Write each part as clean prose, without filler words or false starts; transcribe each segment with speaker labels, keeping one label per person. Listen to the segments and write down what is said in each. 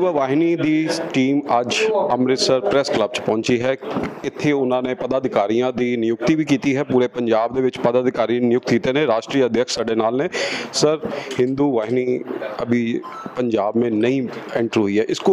Speaker 1: ਯੁਵਾ ਵਾਹਿਨੀ ਦੀ team ਅੱਜ Amritsar press club 'ਚ ਪਹੁੰਚੀ ਹੈ। ਇੱਥੇ ਉਹਨਾਂ ਨੇ ਪਦਾਧਿਕਾਰੀਆਂ ਦੀ ਨਿਯੁਕਤੀ ਵੀ ਕੀਤੀ ਹੈ। ਪੂਰੇ ਪੰਜਾਬ ਦੇ ਵਿੱਚ ਪਦਾਧਿकारी नियुक्त ਕੀਤੇ ਨੇ। राष्ट्रीय अध्यक्ष ਸਾਡੇ ਨਾਲ ने सर, हिंदू वाहिनी अभी पंजाब में नई एंटर हुई है, इसको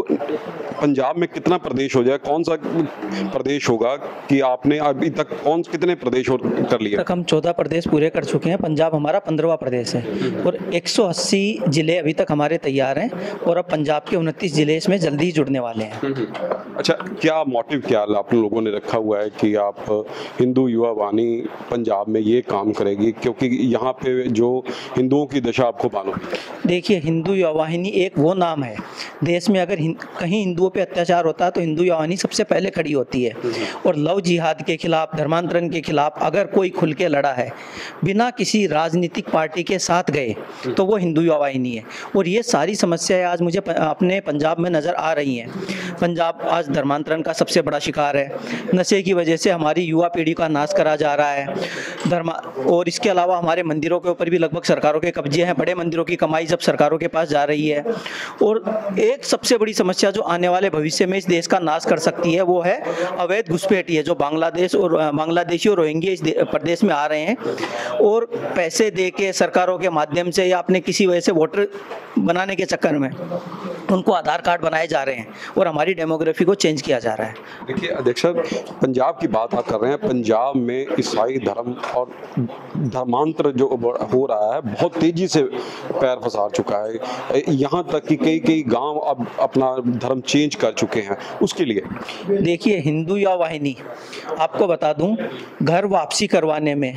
Speaker 1: पंजाब में कितना प्रदेश हो जाए, कौन सा प्रदेश होगा कि आपने अभी तक कितने प्रदेश कर लिए?
Speaker 2: तक हम 14 प्रदेश पूरे कर चुके हैं। पंजाब हमारा 15वां प्रदेश है और 180 जिले अभी तक हमारे तैयार हैं और अब पंजाब के 29 जिले इसमें जल्दी ही जुड़ने वाले हैं।
Speaker 1: अच्छा, क्या मोटिव क्या आप लोगों ने रखा हुआ है कि आप हिंदू युवा वाहिनी पंजाब में ये काम करेगी, क्योंकि यहाँ पे जो हिंदुओं की दशा आपको मालूम है?
Speaker 2: देखिए, हिंदू युवा वाहिनी एक वो नाम है, देश में अगर कहीं हिंदुओं पे अत्याचार होता है तो हिंदू युवा वाहिनी सबसे पहले खड़ी होती है। और लव जिहाद के खिलाफ, धर्मांतरण के खिलाफ अगर कोई खुल के लड़ा है बिना किसी राजनीतिक पार्टी के साथ गए तो वो हिंदू युवा वाहिनी है। और ये सारी समस्याएं आज मुझे अपने पंजाब में नज़र आ रही हैं। पंजाब आज धर्मांतरण का सबसे बड़ा शिकार है। नशे की वजह से हमारी युवा पीढ़ी का नाश करा जा रहा है। और इसके अलावा हमारे मंदिरों के ऊपर भी लगभग सरकारों के कब्जे हैं। बड़े मंदिरों की कमाई जब सरकारों के पास जा रही है। और एक सबसे बड़ी समस्या जो आने वाले भविष्य में इस देश का नाश कर सकती है वो है अवैध घुसपैठी है, जो बांग्लादेशी और रोहिंग्या इस प्रदेश में आ रहे हैं और पैसे दे के सरकारों के माध्यम से या अपने किसी वजह से वोटर बनाने के चक्कर में उनको आधार कार्ड बनाए जा रहे हैं और हमारी डेमोग्राफी को चेंज किया जा रहा है।
Speaker 1: देखिए अध्यक्ष साहब, पंजाब की बात आप कर रहे हैं। पंजाब में ईसाई धर्म और धर्मांतर जो हो रहा है बहुत तेजी से पैर पसार चुका है। यहाँ तक कि कई गांव अब अपना धर्म चेंज कर चुके हैं। उसके लिए
Speaker 2: देखिए, हिंदू युवा वाहिनी आपको बता दूं, घर वापसी करवाने में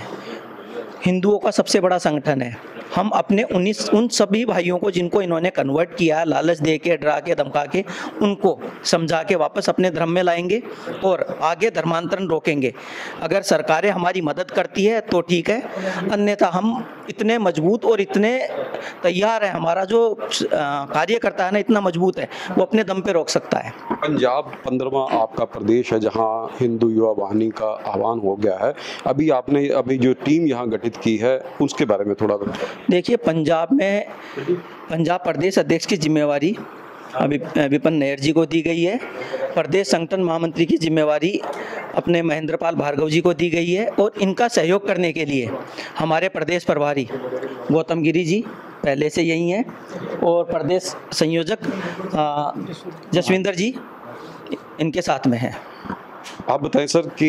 Speaker 2: हिंदुओं का सबसे बड़ा संगठन है। हम अपने उन सभी भाइयों को जिनको इन्होंने कन्वर्ट किया, लालच दे के, डरा के, धमका के, उनको समझा के वापस अपने धर्म में लाएंगे और आगे धर्मांतरण रोकेंगे। अगर सरकारें हमारी मदद करती है तो ठीक है, अन्यथा हम इतने मजबूत और इतने तैयार हैं, हमारा जो कार्य करता है ना इतना मजबूत है, वो अपने दम पे रोक सकता है।
Speaker 1: पंजाब 15वां आपका प्रदेश है जहाँ हिंदू युवा वाहिनी का आह्वान हो गया है। अभी जो टीम यहाँ गठित की है उसके बारे में थोड़ा
Speaker 2: देखिए, पंजाब में पंजाब प्रदेश अध्यक्ष की जिम्मेवारी अभी विपिन नायर जी को दी गई है। प्रदेश संगठन महामंत्री की जिम्मेवारी अपने महेंद्र पाल भार्गव जी को दी गई है और इनका सहयोग करने के लिए हमारे प्रदेश प्रभारी गौतम गिरी जी पहले से यही हैं और प्रदेश संयोजक जसविंदर जी इनके साथ में हैं।
Speaker 1: आप बताएं सर कि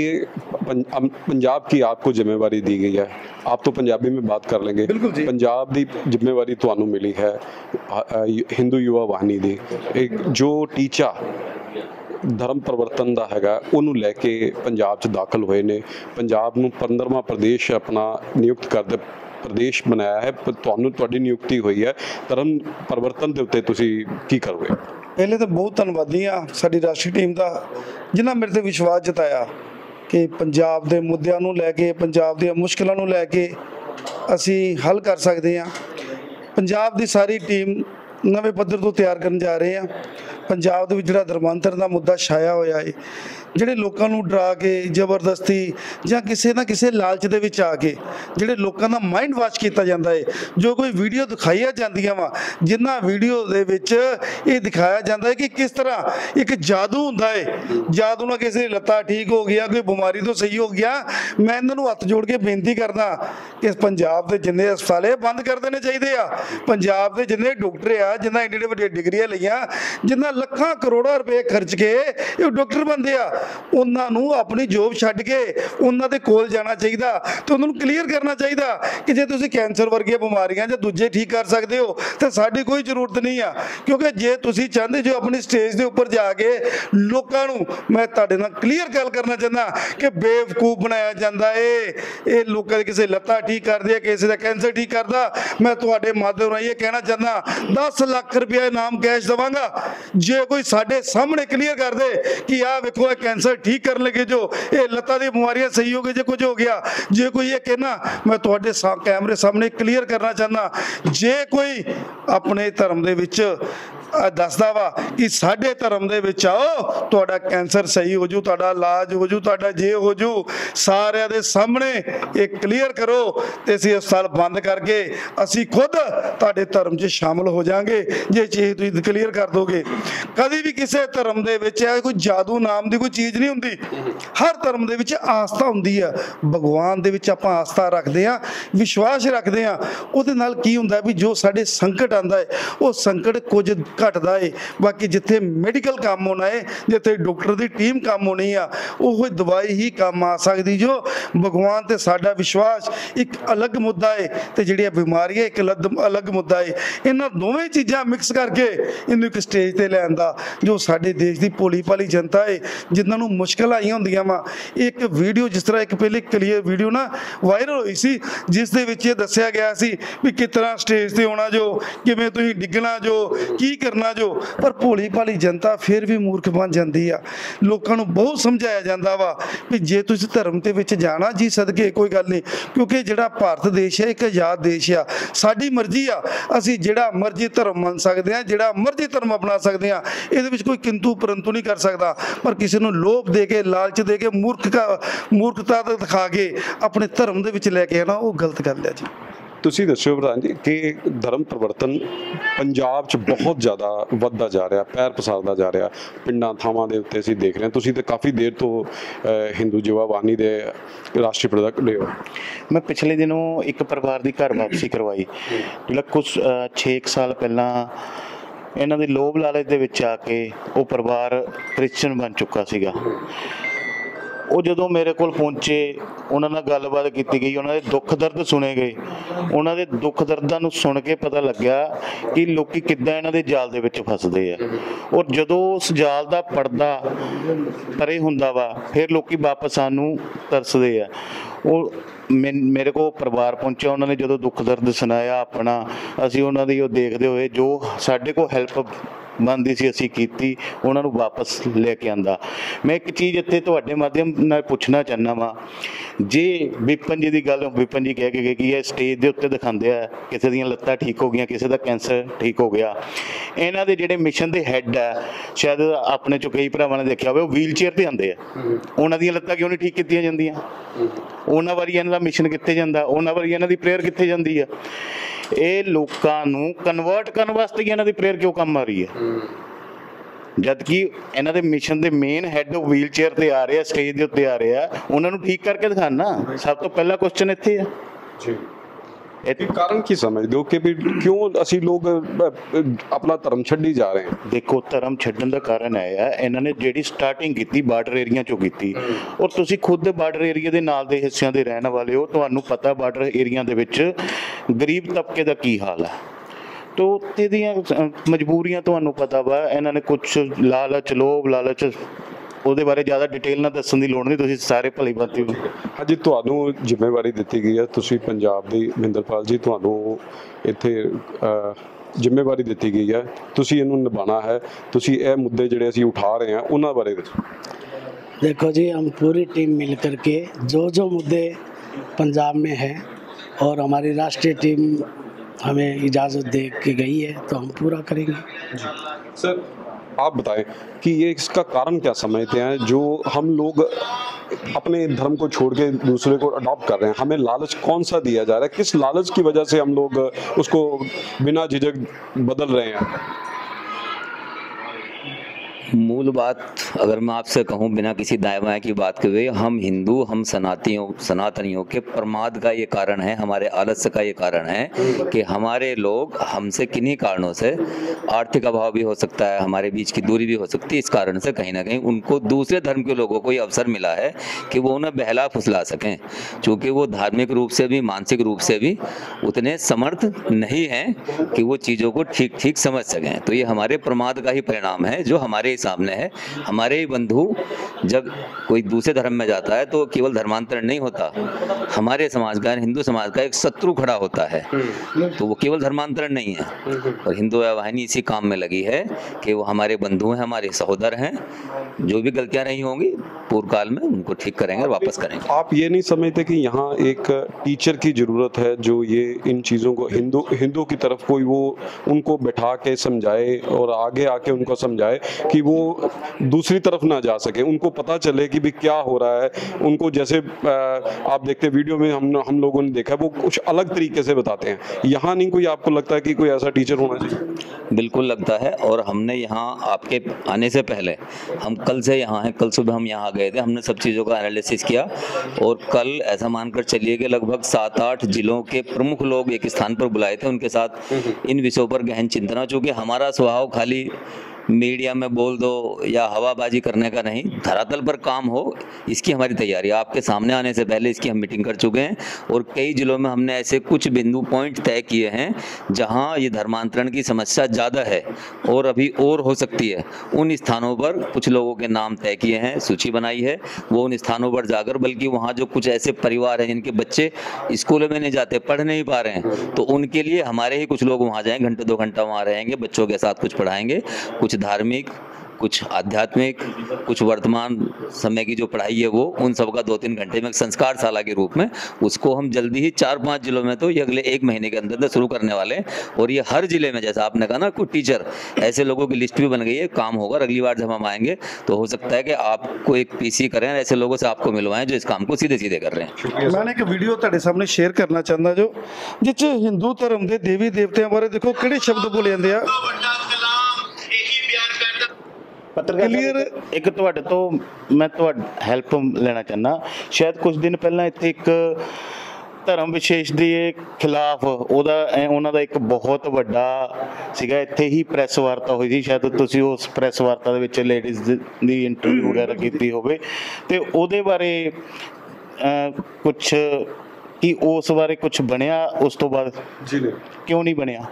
Speaker 1: पंजाब की आपको जिम्मेवारी दी गई है, आप तो पंजाबी में बात कर लेंगे। पंजाब की जिम्मेवारी ਤੁਹਾਨੂੰ मिली है हिंदू युवा वाहिनी दी, एक जो टीचा धर्म परिवर्तन का हैगा ਉਹਨੂੰ ਲੈ ਕੇ पंजाब 'ਚ दाखिल ਹੋਏ ਨੇ। पंजाब ਨੂੰ 15ਵਾਂ प्रदेश अपना नियुक्त कर प्रदेश बनाया है। ਤੁਹਾਨੂੰ ਤੁਹਾਡੀ नियुक्ति हुई है, धर्म परिवर्तन ਦੇ ਉੱਤੇ ਤੁਸੀਂ ਕੀ ਕਰੋਗੇ?
Speaker 3: पहले तो बहुत धन्यवादी हाँ साडी राष्ट्रीय टीम का, जिन्हें मेरे ते विश्वास जताया कि पंजाब के मुद्दों को लैके, पंजाब दी मुश्किलों को लैके असी हल कर सकते हैं। पंजाब की सारी टीम नवे पद्धर तो तैयार करने जा रहे हैं। पंजाब के जिहड़ा धर्मांतर का मुद्दा छाया होया है, ਜਿਹੜੇ ਲੋਕਾਂ ਨੂੰ ਡਰਾ ਕੇ ਜ਼ਬਰਦਸਤੀ ਜਾਂ ਕਿਸੇ ਨਾ ਕਿਸੇ ਲਾਲਚ ਦੇ ਵਿੱਚ ਆ ਕੇ ਜਿਹੜੇ ਲੋਕਾਂ ਦਾ ਮਾਈਂਡ ਵਾਸ਼ ਕੀਤਾ ਜਾਂਦਾ ਹੈ, ਜੋ ਕੋਈ ਵੀਡੀਓ ਦਿਖਾਈਆਂ ਜਾਂਦੀਆਂ ਵਾ, ਜਿਨ੍ਹਾਂ ਵੀਡੀਓ ਦੇ ਵਿੱਚ ਇਹ ਦਿਖਾਇਆ ਜਾਂਦਾ ਹੈ ਕਿ ਕਿਸ ਤਰ੍ਹਾਂ ਇੱਕ ਜਾਦੂ ਹੁੰਦਾ ਹੈ, ਜਾਦੂ ਨਾਲ ਕਿਸੇ ਦੀ ਲੱਤਾਂ ਠੀਕ ਹੋ ਗਿਆ, ਕੋਈ ਬਿਮਾਰੀ ਤੋਂ ਸਹੀ ਹੋ ਗਿਆ। ਮੈਂ ਇਹਨਾਂ ਨੂੰ ਹੱਥ ਜੋੜ ਕੇ ਬੇਨਤੀ ਕਰਦਾ ਕਿ ਪੰਜਾਬ ਦੇ ਜਿੰਨੇ ਹਸਪਤਾਲ ਬੰਦ ਕਰ ਦੇਣੇ ਚਾਹੀਦੇ ਆ। ਪੰਜਾਬ ਦੇ ਜਿੰਨੇ ਡਾਕਟਰ ਆ, ਜਿਨ੍ਹਾਂ ਏਡੇ ਵੱਡੇ ਡਿਗਰੀਆਂ ਲਈਆਂ, ਜਿਨ੍ਹਾਂ ਲੱਖਾਂ ਕਰੋੜਾਂ ਰੁਪਏ ਖਰਚ ਕੇ ਇਹ ਡਾਕਟਰ ਬਣਦੇ ਆ, ਉਹਨਾਂ ਨੂੰ ਆਪਣੀ ਜੋਬ ਛੱਡ ਕੇ ਉਹਨਾਂ ਦੇ ਕੋਲ ਜਾਣਾ ਚਾਹੀਦਾ ਤੇ ਉਹਨਾਂ ਨੂੰ ਕਲੀਅਰ ਕਰਨਾ ਚਾਹੀਦਾ ਕਿ ਜੇ ਤੁਸੀਂ ਕੈਂਸਰ ਵਰਗੀਆਂ ਬਿਮਾਰੀਆਂ ਜਾਂ ਦੂਜੇ ਠੀਕ ਕਰ ਸਕਦੇ ਹੋ ਤਾਂ ਸਾਡੀ ਕੋਈ ਜ਼ਰੂਰਤ ਨਹੀਂ ਆ। ਕਿਉਂਕਿ ਜੇ ਤੁਸੀਂ ਚਾਹੁੰਦੇ ਜੋ ਆਪਣੀ ਸਟੇਜ ਦੇ ਉੱਪਰ ਜਾ ਕੇ ਲੋਕਾਂ ਨੂੰ, ਮੈਂ ਤੁਹਾਡੇ ਨਾਲ ਕਲੀਅਰ ਗੱਲ ਕਰਨਾ ਚਾਹੁੰਦਾ ਕਿ ਬੇਵਕੂਫ ਬਣਾਇਆ ਜਾਂਦਾ ਏ। ਇਹ ਲੋਕਾਂ ਦੇ ਕਿਸੇ ਲੱਤਾਂ ਠੀਕ ਕਰਦੇ ਆ, ਕਿਸੇ ਦਾ ਕੈਂਸਰ ਠੀਕ ਕਰਦਾ। ਮੈਂ ਤੁਹਾਡੇ ਮਾਧਿਅਮ ਰਾਹੀਂ ਇਹ ਕਹਿਣਾ ਚਾਹੁੰਦਾ 10 ਲੱਖ ਰੁਪਏ ਇਨਾਮ ਕੈਸ਼ ਦੇਵਾਂਗਾ ਜੇ ਕੋਈ ਸਾਡੇ ਸਾਹਮਣੇ ਕਲੀਅਰ ਕਰ ਦੇ ਕਿ ਆਹ ਵੇਖੋ ਇਹ कैंसर ठीक कर लगे, जो ये लत्ता दी बीमारियां सही हो गई, जो कुछ हो गया। जे कोई ये कहना, मैं तुहाडे कैमरे सामने क्लीयर करना चाहना, जे कोई अपने धर्म दे विच ਦੱਸਦਾ ਵਾ ਕਿ ਸਾਡੇ ਧਰਮ ਦੇ ਵਿੱਚ ਆਓ, ਤੁਹਾਡਾ ਕੈਂਸਰ ਸਹੀ ਹੋ ਜੂ, ਤੁਹਾਡਾ ਇਲਾਜ ਹੋ ਜੂ, ਤੁਹਾਡਾ ਜੇ ਹੋ ਜੂ, ਸਾਰਿਆਂ ਦੇ ਸਾਹਮਣੇ ਇਹ ਕਲੀਅਰ ਕਰੋ ਤੇ ਅਸੀਂ ਹਸਪਤਾਲ ਬੰਦ ਕਰਕੇ ਅਸੀਂ ਖੁਦ ਤੁਹਾਡੇ ਧਰਮ 'ਚ ਸ਼ਾਮਲ ਹੋ ਜਾਾਂਗੇ ਜੇ ਚੀਜ਼ ਤੁਸੀਂ ਕਲੀਅਰ ਕਰ ਦੋਗੇ। ਕਦੀ ਵੀ ਕਿਸੇ ਧਰਮ ਦੇ ਵਿੱਚ ਕੋਈ ਜਾਦੂ ਨਾਮ ਦੀ ਕੋਈ ਚੀਜ਼ ਨਹੀਂ ਹੁੰਦੀ। ਹਰ ਧਰਮ ਦੇ ਵਿੱਚ ਆਸਥਾ ਹੁੰਦੀ ਆ, ਭਗਵਾਨ ਦੇ ਵਿੱਚ ਆਪਾਂ ਆਸਥਾ ਰੱਖਦੇ ਆ, ਵਿਸ਼ਵਾਸ ਰੱਖਦੇ ਆ। ਉਹਦੇ ਨਾਲ ਕੀ ਹੁੰਦਾ ਵੀ ਜੋ ਸਾਡੇ ਸੰਕਟ ਆਂਦਾ ਹੈ ਉਹ ਸੰਕਟ ਕੁਝ ਘਟਦਾ ਹੈ। ਬਾਕੀ ਜਿੱਥੇ ਮੈਡੀਕਲ ਕੰਮ ਹੋਣਾ ਹੈ, ਜਿੱਥੇ ਡਾਕਟਰ ਦੀ ਟੀਮ ਕੰਮ ਹੋਣੀ ਆ, ਉਹ ਦਵਾਈ ਹੀ ਕੰਮ ਆ ਸਕਦੀ। ਜੋ ਭਗਵਾਨ ਤੇ ਸਾਡਾ ਵਿਸ਼ਵਾਸ ਇੱਕ ਅਲੱਗ ਮੁੱਦਾ ਹੈ ਤੇ ਜਿਹੜੀਆਂ ਬਿਮਾਰੀਆਂ ਇੱਕ ਅਲੱਗ ਮੁੱਦਾ ਹੈ। ਇਹਨਾਂ ਦੋਵੇਂ ਚੀਜ਼ਾਂ ਮਿਕਸ ਕਰਕੇ ਇਹਨੂੰ ਇੱਕ ਸਟੇਜ ਤੇ ਲਿਆਉਣ ਦਾ ਜੋ ਸਾਡੇ ਦੇਸ਼ ਦੀ ਭੋਲੀ ਭਾਲੀ ਜਨਤਾ ਹੈ ਜਿਨ੍ਹਾਂ ਨੂੰ ਮੁਸ਼ਕਲ ਆਈਆਂ ਹੁੰਦੀਆਂ ਵਾ। ਇੱਕ ਵੀਡੀਓ ਜਿਸ ਤਰ੍ਹਾਂ ਇੱਕ ਪਹਿਲੇ ਕਲੀਅਰ ਵੀਡੀਓ ਨਾ ਵਾਇਰਲ ਹੋਈ ਸੀ ਜਿਸ ਦੇ ਵਿੱਚ ਇਹ ਦੱਸਿਆ ਗਿਆ ਸੀ ਵੀ ਕਿਸ ਤਰ੍ਹਾਂ ਸਟੇਜ ਤੇ ਆਉਣਾ ਜੋ, ਕਿਵੇਂ ਤੁਸੀਂ ਡਿੱਗਣਾ ਜੋ, ਕੀ ਕਰਨਾ ਜੋ, ਪਰ ਭੋਲੀ ਭਾਲੀ ਜਨਤਾ ਫਿਰ ਵੀ ਮੂਰਖ ਬਣ ਜਾਂਦੀ ਆ। ਲੋਕਾਂ ਨੂੰ ਬਹੁਤ ਸਮਝਾਇਆ ਜਾਂਦਾ ਵਾ ਵੀ ਜੇ ਤੁਸੀਂ ਧਰਮ ਦੇ ਵਿੱਚ ਜਾਣਾ ਜੀ ਸਦਕੇ ਕੋਈ ਗੱਲ ਨਹੀਂ, ਕਿਉਂਕਿ ਜਿਹੜਾ ਭਾਰਤ ਦੇਸ਼ ਹੈ ਇੱਕ ਆਜ਼ਾਦ ਦੇਸ਼ ਆ, ਸਾਡੀ ਮਰਜ਼ੀ ਆ, ਅਸੀਂ ਜਿਹੜਾ ਮਰਜ਼ੀ ਧਰਮ ਮੰਨ ਸਕਦੇ ਹਾਂ, ਜਿਹੜਾ ਮਰਜ਼ੀ ਧਰਮ ਅਪਣਾ ਸਕਦੇ ਹਾਂ, ਇਹਦੇ ਵਿੱਚ ਕੋਈ ਕਿੰਤੂ ਪਰੰਤੂ ਨਹੀਂ ਕਰ ਸਕਦਾ। ਪਰ ਕਿਸੇ ਨੂੰ ਲੋਭ ਦੇ ਕੇ, ਲਾਲਚ ਦੇ ਕੇ, ਮੂਰਖਤਾ ਦਿਖਾ ਕੇ ਆਪਣੇ ਧਰਮ ਦੇ ਵਿੱਚ ਲੈ ਕੇ ਆਣਾ, ਉਹ ਗਲਤ ਗੱਲ ਹੈ ਜੀ।
Speaker 1: ਤੁਸੀਂ ਦੱਸਿਓ ਪ੍ਰਧਾਨ ਜੀ ਕਿ ਧਰਮ ਪਰਿਵਰਤਨ ਪੰਜਾਬ 'ਚ ਬਹੁਤ ਜ਼ਿਆਦਾ ਵੱਧਦਾ ਜਾ ਰਿਹਾ, ਪੈਰ ਪਸਾਰਦਾ ਜਾ ਰਿਹਾ, ਪਿੰਡਾਂ ਥਾਵਾਂ ਦੇ ਉੱਤੇ ਅਸੀਂ ਦੇਖ ਰਹੇ ਹਾਂ। ਤੁਸੀਂ ਤਾਂ ਕਾਫੀ ਦੇਰ ਤੋਂ ਹਿੰਦੂ ਯੁਵਾ ਵਾਹਿਨੀ ਦੇ ਰਾਸ਼ਟਰੀ ਪ੍ਰਧਾਨ ਰਹੇ ਹੋ।
Speaker 4: ਮੈਂ ਪਿਛਲੇ ਦਿਨੋਂ ਇੱਕ ਪਰਿਵਾਰ ਦੀ ਘਰ ਵਾਪਸੀ ਕਰਵਾਈ, ਜਿਹੜਾ ਕੁਝ 6 ਸਾਲ ਪਹਿਲਾਂ ਇਹਨਾਂ ਦੇ ਲੋਭ ਲਾਲਚ ਦੇ ਵਿੱਚ ਆ ਕੇ ਉਹ ਪਰਿਵਾਰ ਕ੍ਰਿਸਚਨ ਬਣ ਚੁੱਕਾ ਸੀਗਾ। ਉਹ ਜਦੋਂ ਮੇਰੇ ਕੋਲ ਪਹੁੰਚੇ, ਉਹਨਾਂ ਨਾਲ ਗੱਲਬਾਤ ਕੀਤੀ ਗਈ, ਉਹਨਾਂ ਦੇ ਦੁੱਖ ਦਰਦ ਸੁਣੇ ਗਏ। ਉਹਨਾਂ ਦੇ ਦੁੱਖ ਦਰਦਾਂ ਨੂੰ ਸੁਣ ਕੇ ਪਤਾ ਲੱਗਿਆ ਕਿ ਲੋਕੀ ਕਿੱਦਾਂ ਇਹਨਾਂ ਦੇ ਜਾਲ ਦੇ ਵਿੱਚ ਫਸਦੇ ਆ। ਔਰ ਜਦੋਂ ਉਸ ਜਾਲ ਦਾ ਪਰਦਾ ਪਰੇ ਹੁੰਦਾ ਵਾ, ਫਿਰ ਲੋਕੀ ਵਾਪਸ ਸਾਨੂੰ ਤਰਸਦੇ ਆ। ਉਹ ਮੇਰੇ ਕੋਲ ਪਰਿਵਾਰ ਪਹੁੰਚਿਆ, ਉਹਨਾਂ ਨੇ ਜਦੋਂ ਦੁੱਖ ਦਰਦ ਸੁਣਾਇਆ ਆਪਣਾ, ਅਸੀਂ ਉਹਨਾਂ ਦੀ ਉਹ ਦੇਖਦੇ ਹੋਏ ਜੋ ਸਾਡੇ ਕੋਲ ਹੈਲਪ ਬਣਦੀ ਸੀ ਅਸੀਂ ਕੀਤੀ, ਉਹਨਾਂ ਨੂੰ ਵਾਪਸ ਲੈ ਕੇ ਆਂਦਾ। ਮੈਂ ਇੱਕ ਚੀਜ਼ ਇੱਥੇ ਤੁਹਾਡੇ ਮਾਧਿਅਮ ਨਾਲ ਪੁੱਛਣਾ ਚਾਹੁੰਦਾ ਵਾਂ, ਜੇ ਵਿਪਨ ਜੀ ਦੀ ਗੱਲ, ਵਿਪਨ ਜੀ ਕਹਿ ਕੇ ਗਏ ਕਿ ਇਹ ਸਟੇਜ ਦੇ ਉੱਤੇ ਦਿਖਾਉਂਦੇ ਆ ਕਿਸੇ ਦੀਆਂ ਲੱਤਾਂ ਠੀਕ ਹੋ ਗਈਆਂ, ਕਿਸੇ ਦਾ ਕੈਂਸਰ ਠੀਕ ਹੋ ਗਿਆ। ਇਹਨਾਂ ਦੇ ਜਿਹੜੇ ਮਿਸ਼ਨ ਦੇ ਹੈੱਡ ਆ, ਸ਼ਾਇਦ ਆਪਣੇ ਚੋਂ ਕਈ ਭਰਾਵਾਂ ਨੇ ਦੇਖਿਆ ਹੋਵੇ, ਉਹ ਵੀਲ ਚੇਅਰ ਤੇ ਆਉਂਦੇ ਆ। ਉਹਨਾਂ ਦੀਆਂ ਲੱਤਾਂ ਕਿਉਂ ਨਹੀਂ ਠੀਕ ਕੀਤੀਆਂ ਜਾਂਦੀਆਂ? ਉਹਨਾਂ ਵਾਰੀ ਇਹਨਾਂ ਦਾ ਮਿਸ਼ਨ ਕਿੱਥੇ ਜਾਂਦਾ? ਉਹਨਾਂ ਵਾਰੀ ਇਹਨਾਂ ਦੀ ਪ੍ਰੇਅਰ ਕਿੱਥੇ ਜਾਂਦੀ ਆ? ਇਹ ਲੋਕਾਂ ਨੂੰ ਕਨਵਰਟ ਕਰਨ ਵਾਸਤੇ ਇਹਨਾਂ ਦੀ ਪ੍ਰੇਅਰ ਕਿਉਂ ਕੰਮ ਆ ਰਹੀ ਹੈ? ਜਦ ਕਿ ਇਹਨਾਂ ਦੇ ਮਿਸ਼ਨ ਦੇ ਮੇਨ ਹੈੱਡ ਵੀਲ ਚੇਅਰ ਤੇ ਆ ਰਹੇ ਆ, ਸਟੇਜ ਦੇ ਉੱਤੇ ਆ ਰਹੇ ਆ, ਉਹਨਾਂ ਨੂੰ ਠੀਕ ਕਰਕੇ ਦਿਖਾਣਾ ਸਭ ਤੋਂ ਪਹਿਲਾ ਕੁਐਸਚਨ ਇੱਥੇ ਆ ਜੀ।
Speaker 1: ਇਹ ਕਾਰਨ ਕੀ ਸਮਝਦੇ ਹੋ ਕਿ ਵੀ ਕਿਉਂ ਅਸੀਂ ਲੋਕ ਆਪਣਾ ਧਰਮ ਛੱਡੀ ਜਾ ਰਹੇ ਹਾਂ?
Speaker 4: ਦੇਖੋ, ਧਰਮ ਛੱਡਣ ਦਾ ਕਾਰਨ ਹੈ ਇਹਨਾਂ ਨੇ ਜਿਹੜੀ ਸਟਾਰਟਿੰਗ ਕੀਤੀ ਬਾਰਡਰ ਏਰੀਆ ਚੋਂ ਕੀਤੀ। ਔਰ ਤੁਸੀਂ ਖੁਦ ਬਾਰਡਰ ਏਰੀਆ ਦੇ ਨਾਲ ਦੇ ਹਿੱਸਿਆਂ ਦੇ ਰਹਿਣ ਵਾਲੇ ਹੋ, ਤੁਹਾਨੂੰ ਪਤਾ ਬਾਰਡਰ ਏਰੀਆ ਦੇ ਵਿੱਚ ਗਰੀਬ ਤਬਕੇ ਦਾ ਕੀ ਹਾਲ ਹੈ। ਤੋ ਉੱਥੇ ਦੀਆਂ ਮਜਬੂਰੀਆਂ ਤੁਹਾਨੂੰ ਪਤਾ ਵਾ। ਇਹਨਾਂ ਨੇ ਕੁਛ ਲਾਲਚ, ਲੋਭ ਲਾਲਚ, ਉਹਦੇ ਬਾਰੇ ਜ਼ਿਆਦਾ ਡਿਟੇਲ ਨਾਲ ਦੱਸਣ ਦੀ ਲੋੜ ਨਹੀਂ, ਤੁਸੀਂ ਸਾਰੇ ਭਲੀ ਭਾਂਤੀ ਹੋ।
Speaker 1: ਹਾਂਜੀ, ਤੁਹਾਨੂੰ ਜ਼ਿੰਮੇਵਾਰੀ ਦਿੱਤੀ ਗਈ ਹੈ, ਤੁਸੀਂ ਪੰਜਾਬ ਦੀ, ਮਹਿੰਦਰਪਾਲ ਜੀ ਤੁਹਾਨੂੰ ਇੱਥੇ ਜ਼ਿੰਮੇਵਾਰੀ ਦਿੱਤੀ ਗਈ ਹੈ, ਤੁਸੀਂ ਇਹਨੂੰ ਨਿਭਾਉਣਾ ਹੈ। ਤੁਸੀਂ ਇਹ ਮੁੱਦੇ ਜਿਹੜੇ ਅਸੀਂ ਉਠਾ ਰਹੇ ਹਾਂ ਉਹਨਾਂ ਬਾਰੇ ਦੱਸੋ।
Speaker 5: देखो जी, हम पूरी टीम मिल करके जो मुद्दे पंजाब में है और हमारी राष्ट्रीय टीम हमें इजाज़त दे के गई है तो हम पूरा करेंगे।
Speaker 1: सर, आप बताएं कि ये इसका कारण क्या समझते हैं जो हम लोग अपने धर्म को छोड़ के दूसरे को अडॉप्ट कर रहे हैं? हमें लालच कौन सा दिया जा रहा है? किस लालच की वजह से हम लोग उसको बिना झिझक बदल रहे हैं?
Speaker 6: मूल बात अगर मैं आपसे कहूँ बिना किसी दाएं बाएं की बात के हुए, हम हिंदू, हम सनातनियों के प्रमाद का ये कारण है, हमारे आलस्य का ये कारण है कि हमारे लोग हमसे किन्हीं कारणों से, आर्थिक अभाव भी हो सकता है, हमारे बीच की दूरी भी हो सकती है, इस कारण से कहीं ना कहीं उनको दूसरे धर्म के लोगों को ये अवसर मिला है कि वो उन्हें बहला फुसला सकें, चूँकि वो धार्मिक रूप से भी, मानसिक रूप से भी उतने समर्थ नहीं हैं कि वो चीज़ों को ठीक समझ सकें। तो ये हमारे प्रमाद का ही परिणाम है जो हमारे सामने है। हमारे ही बंधु जब कोई दूसरे धर्म में जाता है तो केवल धर्मांतरण नहीं होता, हमारे समाज का, हिंदू समाज का एक शत्रु खड़ा होता है, तो वो केवल धर्मांतरण नहीं है। और हिंदू युवा वाहिनी इसी काम में लगी है कि वो हमारे बंधु हैं, हमारे सहोदर हैं, जो भी गलतियां रही होंगी पूर्व काल में उनको ठीक करेंगे और वापस करेंगे।
Speaker 1: आप ये नहीं समझते कि यहाँ एक टीचर की जरूरत है जो ये इन चीज़ों को हिंदू की तरफ कोई वो उनको बैठा के समझाए और आगे आके उनको समझाए कि वो दूसरी तरफ ना जा सके, उनको पता चले कि भी क्या हो रहा है। उनको जैसे आप देखते वीडियो में हम लोगों ने देखा वो कुछ अलग तरीके से बताते हैं, यहाँ नहीं कोई आपको लगता है कि कोई ऐसा टीचर होना चाहिए?
Speaker 6: बिल्कुल लगता है। और हमने यहाँ आपके आने से पहले, हम कल से यहाँ हैं, कल सुबह हम यहाँ गए थे, हमने सब चीज़ों का एनालिसिस किया और कल ऐसा मानकर चलिए कि लगभग 7-8 जिलों के प्रमुख लोग एक स्थान पर बुलाए थे, उनके साथ इन विषयों पर गहन चिंतन। चूँकि हमारा स्वभाव खाली मीडिया में बोल दो या हवाबाजी करने का नहीं, धरातल पर काम हो, इसकी हमारी तैयारी। आपके सामने आने से पहले इसकी हम मीटिंग कर चुके हैं और कई जिलों में हमने ऐसे कुछ बिंदु पॉइंट तय किए हैं जहां ये धर्मांतरण की समस्या ज़्यादा है और अभी और हो सकती है। उन स्थानों पर कुछ लोगों के नाम तय किए हैं, सूची बनाई है, वो उन स्थानों पर जाकर, बल्कि वहाँ जो कुछ ऐसे परिवार हैं जिनके बच्चे स्कूलों में नहीं जाते, पढ़ नहीं पा रहे हैं, तो उनके लिए हमारे ही कुछ लोग वहाँ जाएंगे, घंटे 2 घंटा वहाँ रहेंगे, बच्चों के साथ कुछ पढ़ाएंगे, कुछ धार्मिक, कुछ आध्यात्मिक, कुछ वर्तमान समय की जो पढ़ाई है वो, उन सब का 2-3 घंटे में एक संस्कार शाला के रूप में, उसको हम जल्दी ही 4-5 जिलों में, तो ये अगले 1 महीने के अंदर शुरू करने वाले हैं। और ये हर जिले में, जैसा आपने कहा ना, कुछ टीचर, ऐसे लोगों की लिस्ट भी बन गई है, काम होगा। अगली बार जब हम आएंगे तो हो सकता है कि आपको एक पीसी करें, ऐसे लोगों से आपको मिलवाएं जो इस काम को सीधे सीधे कर रहे हैं।
Speaker 3: मैंने एक वीडियो ਤੁਹਾਡੇ ਸਾਹਮਣੇ ਸ਼ੇਅਰ ਕਰਨਾ ਚਾਹੁੰਦਾ ਜੋ ਜਿੱਚ ਹਿੰਦੂ ਧਰਮ ਦੇ ਦੇਵੀ ਦੇਵਤਿਆਂ ਬਾਰੇ ਦੇਖੋ ਕਿਹੜੇ ਸ਼ਬਦ ਬੋਲੇ ਜਾਂਦੇ ਆ।
Speaker 4: ਪੱਤਰਕਾਰ ਇੱਕ ਤੁਹਾਡੇ ਤੋਂ ਮੈਂ ਤੁਹਾਡੀ ਹੈਲਪ ਲੈਣਾ ਚਾਹੁੰਦਾ। ਸ਼ਾਇਦ ਕੁਝ ਦਿਨ ਪਹਿਲਾਂ ਇੱਥੇ ਇੱਕ ਧਰਮ ਵਿਸ਼ੇਸ਼ ਦੇ ਖਿਲਾਫ ਉਹਨਾਂ ਦਾ ਇੱਕ ਬਹੁਤ ਵੱਡਾ ਸੀਗਾ, ਇੱਥੇ ਹੀ ਪ੍ਰੈਸ ਵਾਰਤਾ ਹੋਈ ਸੀ, ਸ਼ਾਇਦ ਤੁਸੀਂ ਉਸ ਪ੍ਰੈਸ ਵਾਰਤਾ ਦੇ ਵਿੱਚ ਲੇਡੀਜ਼ ਦੀ ਇੰਟਰਵਿਊ ਵਗੈਰਾ ਕੀਤੀ ਹੋਵੇ, ਤੇ ਉਹਦੇ ਬਾਰੇ ਕੁਛ ਕਿ ਉਸ ਬਾਰੇ ਕੁਛ ਬਣਿਆ ਉਸ ਤੋਂ ਬਾਅਦ? ਜੀ ਨਹੀਂ, ਕਿਉਂ ਨਹੀਂ ਬਣਿਆ?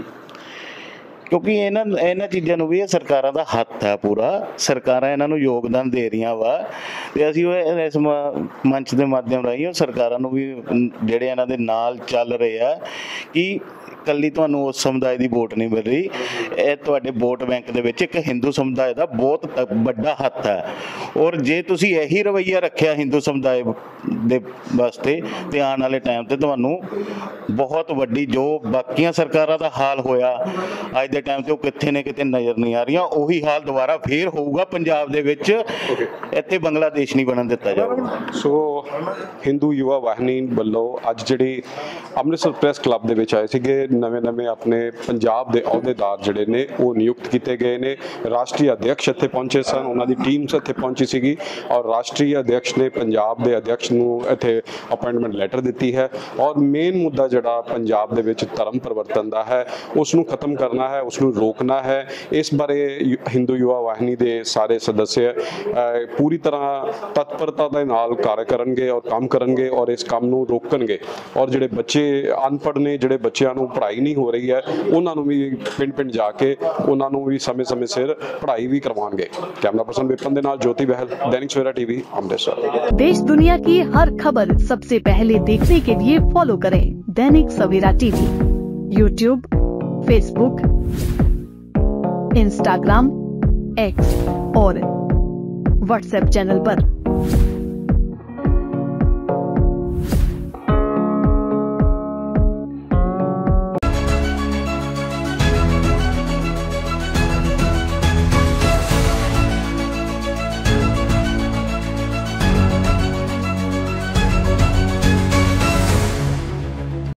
Speaker 4: ਕਿਉਂਕਿ ਇਹਨਾਂ ਚੀਜ਼ਾਂ ਨੂੰ ਵੀ ਇਹ ਸਰਕਾਰਾਂ ਦਾ ਹੱਥ ਹੈ ਪੂਰਾ, ਸਰਕਾਰਾਂ ਇਹਨਾਂ ਨੂੰ ਯੋਗਦਾਨ ਦੇ ਰਹੀਆਂ ਵਾ, ਤੇ ਅਸੀਂ ਉਹ ਇਸ ਮੰਚ ਦੇ ਮਾਧਿਅਮ ਰਾਹੀਂ ਉਹ ਸਰਕਾਰਾਂ ਨੂੰ ਵੀ ਜਿਹੜੇ ਇਹਨਾਂ ਦੇ ਨਾਲ ਚੱਲ ਰਹੇ ਆ ਕਿ ਕੱਲੀ ਤੁਹਾਨੂੰ ਉਸ ਸਮੁਦਾਇ ਦੀ ਵੋਟ ਨਹੀਂ ਮਿਲ ਰਹੀ, ਇਹ ਤੁਹਾਡੇ ਵੋਟ ਬੈਂਕ ਦੇ ਵਿੱਚ ਇੱਕ ਹਿੰਦੂ ਸਮੁਦਾਇ ਦਾ ਬਹੁਤ ਵੱਡਾ ਹੱਥ ਹੈ। ਔਰ ਜੇ ਤੁਸੀਂ ਇਹੀ ਰਵੱਈਆ ਰੱਖਿਆ ਹਿੰਦੂ ਸਮੁਦਾਇ ਦੇ ਵਾਸਤੇ, ਤੇ ਆਉਣ ਵਾਲੇ ਟਾਈਮ ਤੇ ਤੁਹਾਨੂੰ ਬਹੁਤ ਵੱਡੀ, ਜੋ ਬਾਕੀਆਂ ਸਰਕਾਰਾਂ ਦਾ ਹਾਲ ਹੋਇਆ ਅੱਜ ਦੇ ਟਾਈਮ ਤੇ ਉਹ ਕਿੱਥੇ ਨੇ ਕਿਤੇ ਨਜ਼ਰ ਨਹੀਂ ਆ ਰਹੀਆਂ, ਉਹੀ ਹਾਲ ਦੁਬਾਰਾ ਫੇਰ ਹੋਊਗਾ ਪੰਜਾਬ ਦੇ ਵਿੱਚ। ਇੱਥੇ ਬੰਗਲਾਦੇਸ਼ ਨਹੀਂ ਬਣਨ ਦਿੱਤਾ ਜਾਊਗਾ।
Speaker 1: ਸੋ ਹਿੰਦੂ ਯੁਵਾ ਵਾਹਿਨੀ ਵੱਲੋਂ ਅੱਜ ਜਿਹੜੀ ਅੰਮ੍ਰਿਤਸਰ ਪ੍ਰੈਸ ਕਲੱਬ ਦੇ ਵਿੱਚ ਆਏ ਸੀਗੇ, ਨਵੇਂ ਆਪਣੇ ਪੰਜਾਬ ਦੇ ਅਹੁਦੇਦਾਰ ਜਿਹੜੇ ਨੇ ਉਹ ਨਿਯੁਕਤ ਕੀਤੇ ਗਏ ਨੇ। ਰਾਸ਼ਟਰੀ ਅਧਿਕਸ਼ ਇੱਥੇ ਪਹੁੰਚੇ ਸਨ, ਉਹਨਾਂ ਦੀ ਟੀਮ ਇੱਥੇ ਪਹੁੰਚੀ ਸੀਗੀ ਔਰ ਰਾਸ਼ਟਰੀ ਅਧਿਕਸ਼ ਨੇ ਪੰਜਾਬ ਦੇ ਅਧਿਕਸ਼ ਨੂੰ ਇੱਥੇ ਅਪਾਇੰਟਮੈਂਟ ਲੈਟਰ ਦਿੱਤੀ ਹੈ। ਔਰ ਮੇਨ ਮੁੱਦਾ ਜਿਹੜਾ ਪੰਜਾਬ ਦੇ ਵਿੱਚ ਧਰਮ ਪਰਿਵਰਤਨ ਦਾ ਹੈ, ਉਸ ਨੂੰ ਖਤਮ ਕਰਨਾ ਹੈ, ਉਸ ਨੂੰ ਰੋਕਣਾ ਹੈ। ਇਸ ਬਾਰੇ ਹਿੰਦੂ ਯੁਵਾ ਵਾਹਿਨੀ ਦੇ ਸਾਰੇ ਸਦੱਸਿਆ ਪੂਰੀ ਤਰ੍ਹਾਂ ਤਤਪਰਤਾ ਦੇ ਨਾਲ ਕਾਰਜ ਕਰਨਗੇ ਔਰ ਕੰਮ ਕਰਨਗੇ ਔਰ ਇਸ ਕੰਮ ਨੂੰ ਰੋਕਣਗੇ। ਔਰ ਜਿਹੜੇ ਬੱਚੇ ਅਨਪੜ੍ਹ ਨੇ, ਜਿਹੜੇ ਬੱਚਿਆਂ ਨੂੰ ਪੜ੍ਹਾਈ ਨਹੀਂ ਹੋ ਰਹੀ ਹੈ, ਉਹਨਾਂ ਨੂੰ ਵੀ ਪਿੰਡ ਜਾ ਕੇ ਉਹਨਾਂ ਨੂੰ ਵੀ ਸਮੇਂ ਸਿਰ ਪੜ੍ਹਾਈ भी करवाएंगे। कैमरा पर्सन विपिन के नाल ज्योति बहल, दैनिक सवेरा टीवी, अमृतसर।
Speaker 7: देश दुनिया की हर खबर सबसे पहले देखने के लिए फॉलो करें Dainik Savera TV, YouTube, Facebook, Instagram, X और व्हाट्सएप चैनल पर।